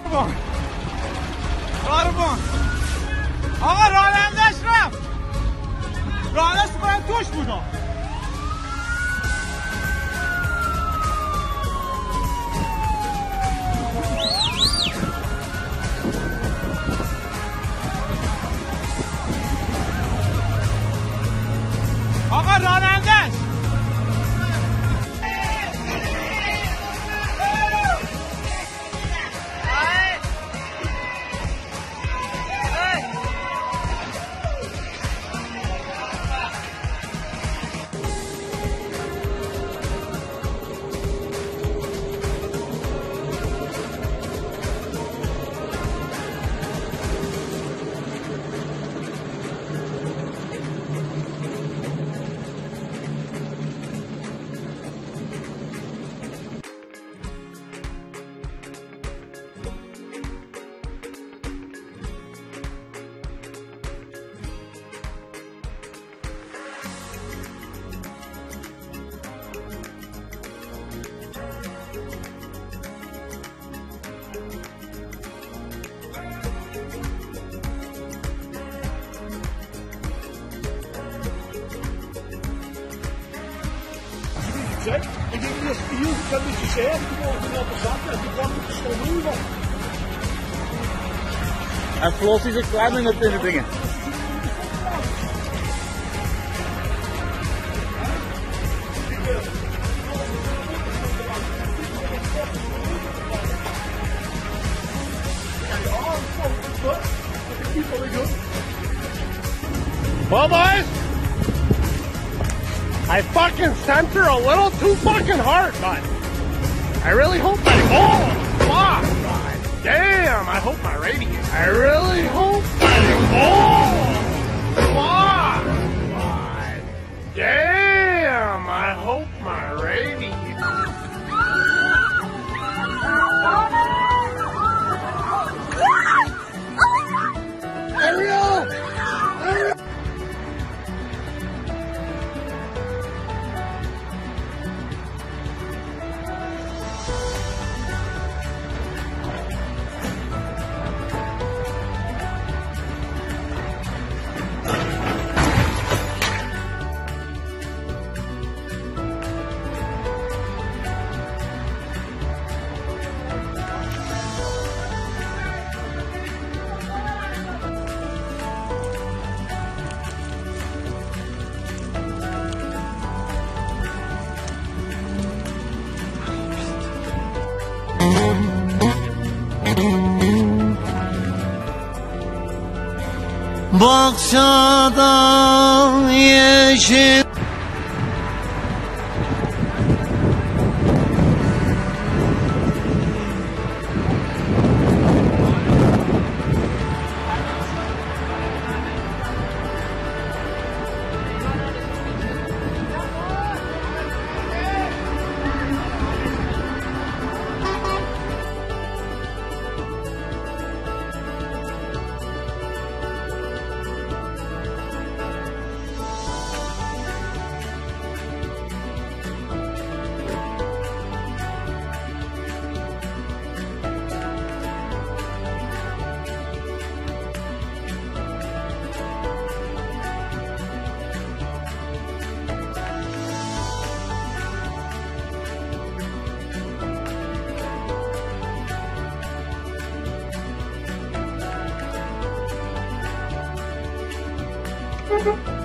کاربان آقا رانندش رفت. رانندش باید توش بودم. آقا رانندش Ik denk dat je hier kan met je zeggen, gewoon op de zak, die kwam met de stoel van. En Floss is een klein in het dingen. Well, boys, I fucking sent her a little too fucking hard, but I really hope oh, fuck, God damn, I hope my radio, I really hope oh, fuck, God damn, I hope my radio. Bakşada yeşil Thank you.